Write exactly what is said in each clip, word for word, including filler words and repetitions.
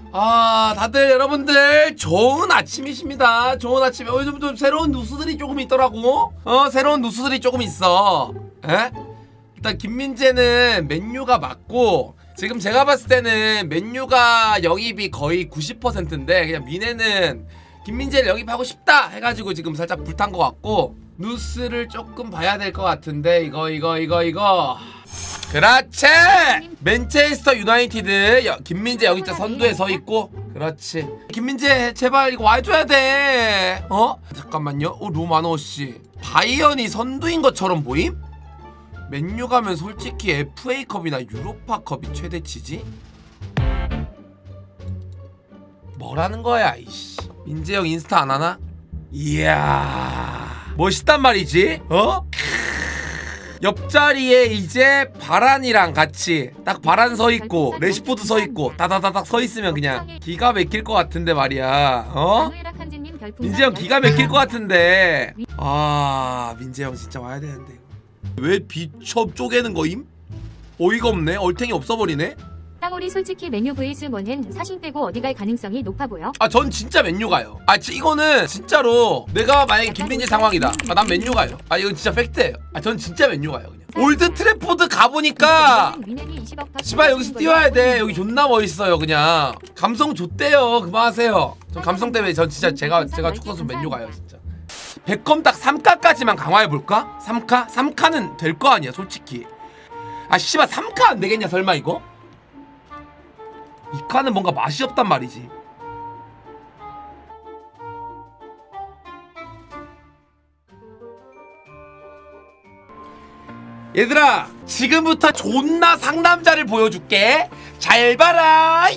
아 다들 여러분들 좋은 아침이십니다. 좋은 아침에 어, 요즘 좀 새로운 뉴스들이 조금 있더라고. 어 새로운 뉴스들이 조금 있어. 에? 일단 김민재는 맨유가 맞고 지금 제가 봤을 때는 맨유가 영입이 거의 구십 퍼센트인데 그냥 미네는 김민재를 영입하고 싶다 해가지고 지금 살짝 불탄 것 같고 뉴스를 조금 봐야 될 것 같은데 이거 이거 이거 이거 그렇지! 맨체스터 유나이티드 여, 김민재 여기 진짜 선두에 서있고 그렇지 김민재 제발 이거 와줘야 돼 어? 잠깐만요 어 로마노씨 바이언이 선두인 것처럼 보임? 맨유 가면 솔직히 에프에이컵이나 유로파컵이 최대치지? 뭐라는 거야 이씨 민재 형 인스타 안 하나? 이야 멋있단 말이지? 어? 옆자리에 이제 바란이랑 같이 딱 바란 서있고 레시포드 서있고 다다다닥 서있으면 그냥 기가 막힐 것 같은데 말이야 어? 민재형 기가 막힐 것 같은데 아 민재형 진짜 와야 되는데 왜 비첩 쪼개는 거임? 어이가 없네 얼탱이 없어버리네 땅오리 솔직히 맨유 vs 원행 사신 빼고 어디 갈 가능성이 높아 보여? 아 전 진짜 맨유 가요. 아 지, 이거는 진짜로 내가 만약에 김민재 상황이다. 아 난 맨유 가요. 아 이건 진짜 팩트예요. 아 전 진짜 맨유 가요 그냥. 올드 트래포드 가보니까 씨발 여기서 뛰어야 돼. 여기 존나 멋있어요 그냥. 감성 좋대요. 그만하세요. 전 감성 때문에 전 진짜 제가 제가 축구 선수 맨유 가요 진짜. 백검 딱 삼 카까지만 강화해볼까? 삼 카? 삼 카는 될 거 아니야 솔직히. 아 씨발 삼 카 안 되겠냐 설마 이거? 이 칸은 뭔가 맛이 없단 말이지. 얘들아 지금부터 존나 상남자를 보여줄게. 잘 봐라.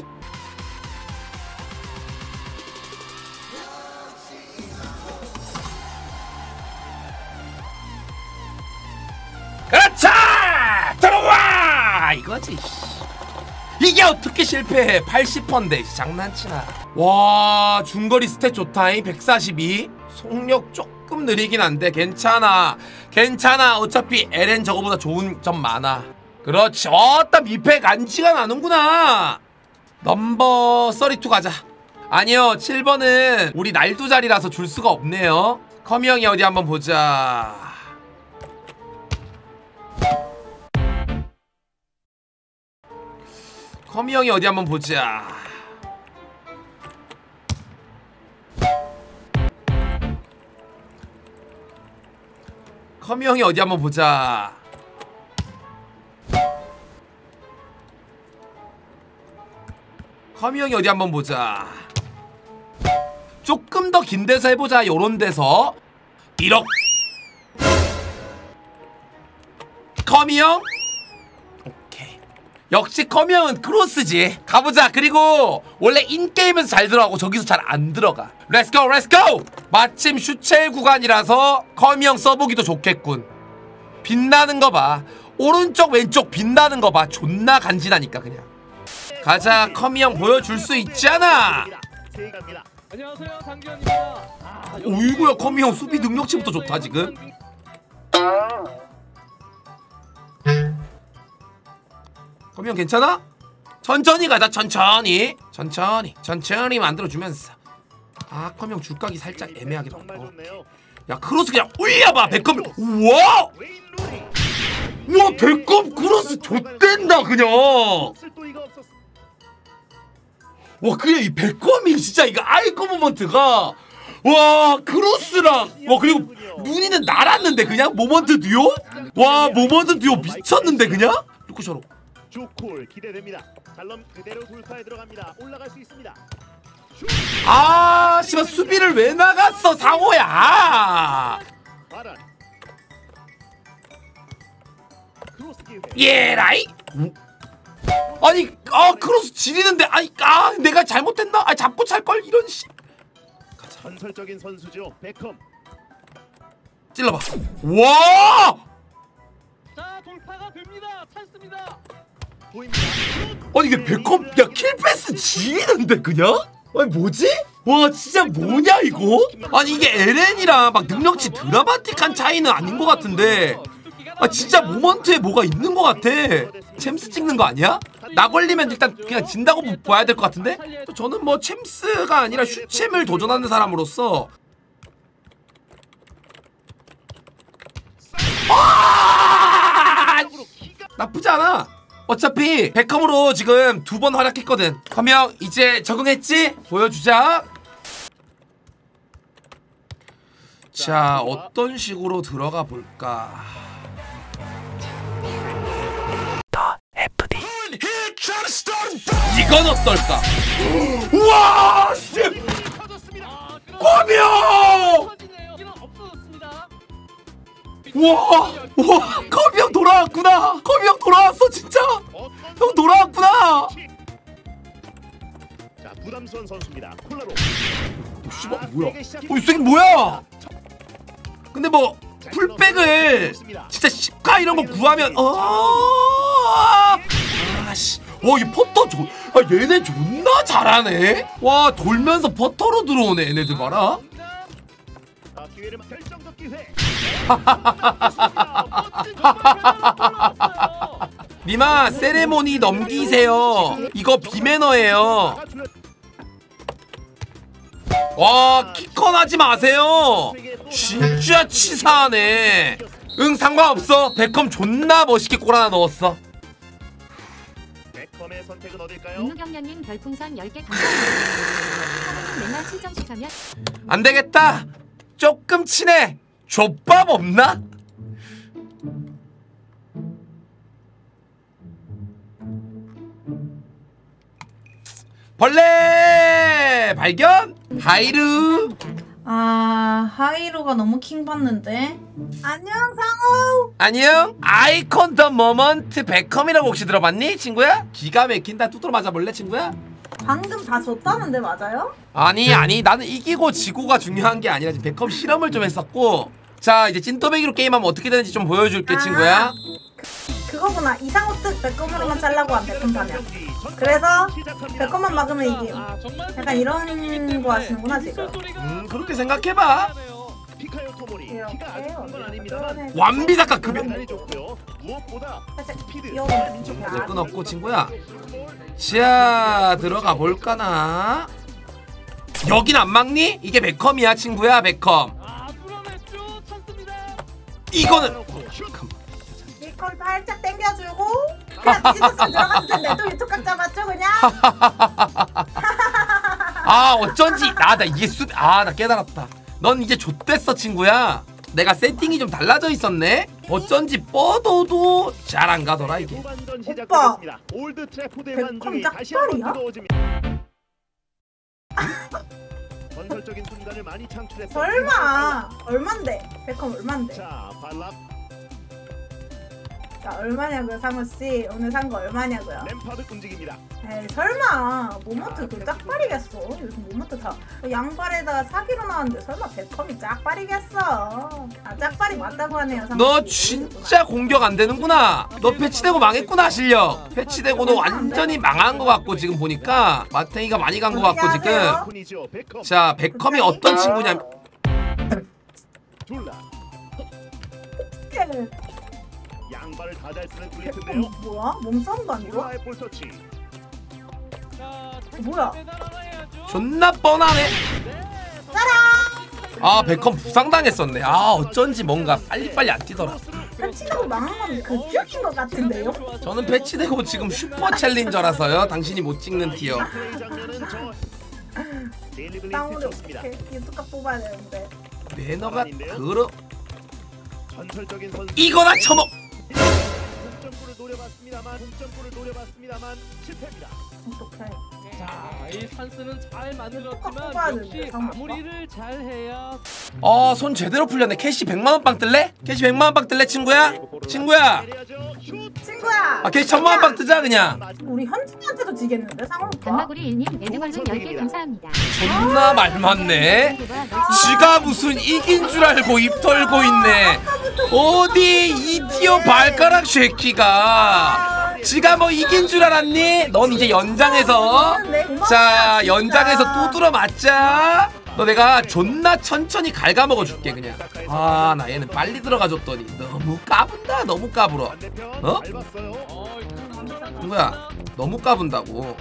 그렇지 들어와 이거지. 이게 어떻게 실패해? 팔십 퍼센트인데 장난치나. 와 중거리 스탯 좋다잉. 백사십이 속력 조금 느리긴 한데 괜찮아 괜찮아. 어차피 엘엔 저거보다 좋은 점 많아. 그렇지. 어따 미패 간지가 나는구나. 넘버 삼십이 가자. 아니요 칠 번은 우리 날두 자리라서 줄 수가 없네요. 커미 형이 어디 한번 보자. 커미 형이 어디 한번 보자. 커미 형이 어디 한번 보자. 커미 형이 어디 한번 보자. 조금 더 긴 데서 해보자. 요런 데서 일억. 커미 형 역시 커미 형은 크로스지. 가보자. 그리고 원래 인게임에서 잘 들어가고 저기서 잘 안 들어가. 렛츠고 렛츠고. 마침 슈첼 구간이라서 커미 형 써보기도 좋겠군. 빛나는 거 봐. 오른쪽 왼쪽 빛나는 거 봐. 존나 간지나니까 그냥. 가자. 커미 형 보여줄 수 있잖아. 안녕하세요 상기현입니다. 오이구야 커미 형 수비 능력치부터 좋다 지금. 커미 형 괜찮아? 천천히 가자. 천천히 천천히 천천히 만들어주면서. 아 커미 형 줄각이 살짝 애매하게 나온다. 야 크로스 그냥 올려봐. 백컴. 우와 우와 백컴 크로스 좆된다 그냥. 와 그냥 이 백컴이 진짜 이거 아이콘 모먼트가 와 크로스랑 와 그리고 문희는 날았는데 그냥 모먼트 듀오? 와 모먼트 듀오 미쳤는데 그냥? 루크쇼로 조콜 기대됩니다. 달럼 그대로 돌파에 들어갑니다. 올라갈 수 있습니다. 아 씨발 수비를 왜 나갔어 상호야. 예라이. 아니 아 크로스 지리는데 아니 아 내가 잘못했나? 아 잡고 찰걸 이런 씨. 전설적인 선수죠 베컴. 찔러봐. 와. 자 돌파가 됩니다. 찬스입니다. 아니 이게 베컴 야 킬패스 지리는데 그냥? 아니 뭐지? 와 진짜 뭐냐 이거? 아니 이게 엘엔이랑 막 능력치 드라마틱한 차이는 아닌 것 같은데 아 진짜 모먼트에 뭐가 있는 것 같아. 챔스 찍는 거 아니야? 나 걸리면 일단 그냥 진다고 봐야 될 것 같은데? 저는 뭐 챔스가 아니라 슈챔을 도전하는 사람으로서 아! 나쁘지 않아. 어차피 베컴으로 지금 두 번 활약했거든. 그러면 이제 적응했지? 보여주자. 자, 어떤 식으로 들어가 볼까? 더 에프디. 이건 어떨까? 우와! 씨! ቋ명! 우와! 우와! 커비 형 돌아왔구나! 커비 형 돌아왔어 진짜! 형 돌아왔구나! 자, 부담스러운 선수입니다. 콜라로. 오, 씨발 뭐야? 어, 이 새끼 뭐야? 근데 뭐 풀백을 진짜 십카 이런 거 구하면 어 아씨 와 이 퍼터 조, 아 얘네 존나 잘하네. 와 돌면서 퍼터로 들어오네 얘네들 봐라. 아, 기회를 결정적 기회. 니마 세레모니 넘기세요. 이거 비매너예요. 와 키컨 하지 마세요. 진짜 치사하네. 응 상관없어. 베컴 존나 멋있게 골 하나 넣었어. 베컴의 선택은 어딜까요? 윤우경련님 별풍선 열 개 감사합니다. 사모님 맨날 실정식 하면 안되겠다. 조금 친해. 족밥 없나? 벌레 발견. 하이루. 아 하이로가 너무 킹받는데. 안녕 상호. 안녕. 아이콘 더 모먼트 베컴이라고 혹시 들어봤니 친구야? 기가 막힌다. 뚜드러 맞아볼래 친구야? 방금 다 졌다는데 맞아요? 아니 아니 나는 이기고 지고가 중요한 게 아니라 지금 베컴 실험을 좀 했었고. 자 이제 찐또배기로 게임하면 어떻게 되는지 좀 보여줄게 아, 친구야. 그, 그거구나. 이상호 뜻 베컴으로만 잘라고 한 베컴 사냥. 그래서 베컴만 막으면 이김. 약간 이런 거 하시는구나 지금. 음 그렇게 생각해봐. 피카요 토모리. 이렇게 키가 아주 큰건 아닙니다만 이렇게 완비사카 급여. 단단히 좋고요. 무엇보다 살짝 스피드. 이어가면 이제 끊었고 친구야. 자 들어가 볼까나. 여긴 안 막니? 이게 베컴이야 친구야. 베컴. 아, 뚫어냈죠. 찬스입니다. 이거는 이건 살짝 당겨주고 그냥 디지털 들어갔을 텐데 또 유튜브 각 잡았죠 그냥. 아 어쩐지 나 나 이게 수 아 나 깨달았다. 넌 이제 좆됐어 친구야. 내가 세팅이 좀 달라져 있었네. 어쩐지 뻗어도 잘 안 가더라 이게. 후반전 오빠. 시작됐습니다. 올드 트래포드의 베컴 관중이 다시 한번 짝발이야? 뜨거워집니다. 건설적인 순간을 많이 창출했어. 설마 얼만데? 베컴 얼만데? 자, 발락 자 얼마냐고요 상호씨. 오늘 산 거 얼마냐고요? 램파드 움직입니다. 에이 설마 모먼트 그 짝발이겠어? 요즘 모먼트 다 양발에다가 사기로 나왔는데 설마 베컴이 짝발이겠어? 아 짝발이 맞다고 하네요 상호씨. 너 진짜 공격 안 되는구나. 너 패치되고 망했구나 실력. 패치되고 너 완전히 망한 거 같고 지금 보니까 마탱이가 많이 간 거 같고 지금. 군이죠. 베컴. 자 베컴이 어떤 친구냐면 졸라 양발을 다 잘 쓰는 베컴 굴리트인데요. 뭐야? 몸싸움도 아니고? 졸라의 볼 터치. 자, 뭐야? 빼달아야죠. 존나 뻔하네. 아 베컴 부상당했었네. 아 어쩐지 뭔가 빨리빨리 안 뛰더라. 패치라고 망한 건 그쪽인 것 같은데요? 저는 패치되고 지금 슈퍼 챌린저라서요. 당신이 못 찍는 티어. 플레이 장면은 저 데일리 블레이트 땅으로 좋습니다. 이렇게 유튜브 값 뽑아야 되는데. 매너가 그러 전설적인 선수. 이거나 처먹. 동점골을 노려봤습니다만 동점골을 노려봤습니다만 실패입니다. 어떡해. 자, 이 찬스는 잘 뽑아야 만들었지만 되는데, 역시 상호 마무리를 잘 해야. 어, 손 제대로 풀렸네. 캐시 백만 원 빵 뜰래? 캐시 백만 원 빵 뜰래 친구야? 친구야. 내려야죠. 슛. 친구야! 아 캐시 천만 원 빵 뜨자 그냥. 우리 현진이한테도 지겠는데 상호 오빠? 단마구리 일님 레드걸룬 열 개 감사합니다. 존나 말 많네. 지가 무슨 이긴 줄 알고 입 털고 있네. 어디 이 티어 발가락 쉐키가. 지가 뭐 이긴 줄 알았니? 넌 이제 연장에서 자 연장에서 두드러 맞자. 너 내가 존나 천천히 갉아먹어 줄게 그냥. 아 나 얘는 빨리 들어가줬더니 너무 까분다. 너무 까불어. 반대편 어? 밟았어요. 어, 누구야? 너무 까분다고.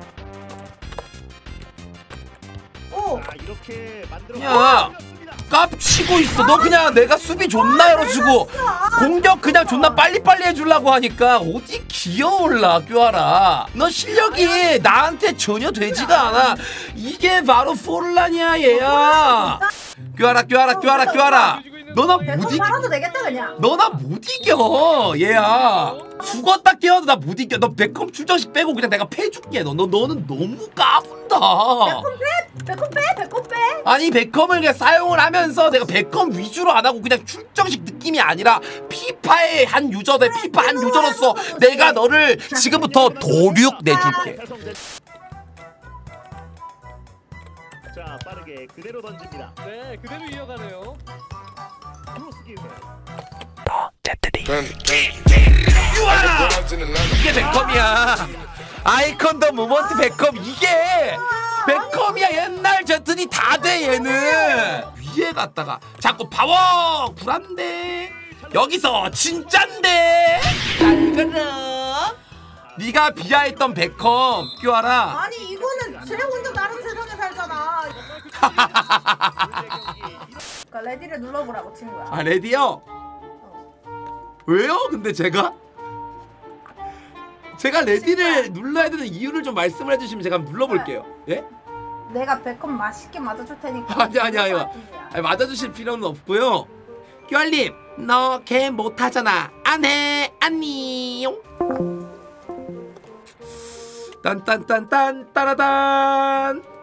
오. 자, 이렇게 만들어. 야, 깝치고 있어. 너 그냥 내가 수비 존나 열어주고 공격 그냥 존나 빨리빨리 해주려고 하니까 어디 기어올라 뀨아라. 너 실력이 나한테 전혀 되지가 않아. 이게 바로 포르란이야 얘야. 뀨아라 뀨아라 뀨아라 뀨아라. 너나 못 백컴 이겨. 팔아도 되겠다 그냥. 너나 못 이겨 얘야. 죽었다 깨어도 나 못 이겨. 너 백컴 출전식 빼고 그냥 내가 패줄게. 너, 너 너는 너무 까분다. 백컴 빼? 백컴 빼? 백컴 빼? 아니 백컴을 그냥 사용을 하면서 내가 백컴 위주로 안 하고 그냥 출정식 느낌이 아니라 피파의 한 유저 대 피파 한 유저로서 내가 너를 지금부터 도륙 내줄게. 자, 빠르게 그대로 던집니다. 네, 그대로 이어가네요. 크로스 기회. 유아! 이게 백컴이야. 아이콘 더 모먼트 백컴 이게 백컴이야. 옛날 제트니 다 돼 얘는. 위에 갔다가 자꾸 파워 불안데 여기서 진짠데 날가라. 네가 비하했던 백컴 뀨아라. 아니 이거는 쟤 혼자 다른 세상에 살잖아. 그러니까 레디를 눌러보라고 친구야. 아 레디요? 왜요? 근데 제가 제가 레디를 눌러야 되는 이유를 좀 말씀을 해주시면 제가 한번 눌러볼게요. 예? 내가 백컴 맛있게 맞아줄 테니까. 아니 아니 아니 아니 맞아주실 필요는 없고요. 뀨알님 너 걔 못하잖아. 안해 안녕. 딴딴딴딴 따라단.